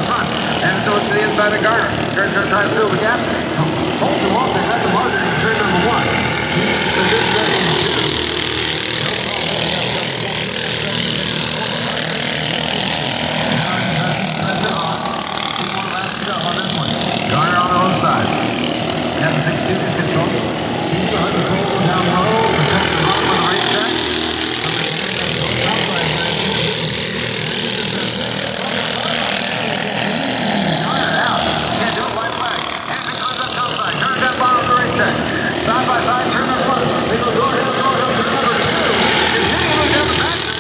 front. And so it's the inside of Garner. Garner's going to try to fill the gap. Holds him off. They got the marker in turn number 1. Keeps his position at number 2. Garner on the home side. Got the 6-2 in control. Keeps the 100 roll down low. Protects the bottom of the racetrack. Garner out. Can't do it right flag. Hanson climbs up top side. Garner down bottom of the racetrack. Side by side, turn number 1. They go downhill, turn number 2. Continuing down the backside.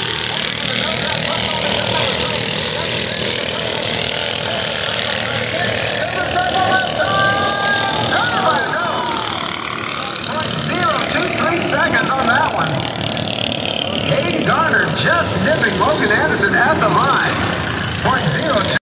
Seconds on that one. Hayden Garner just nipping Logan Anderson at the line. .02.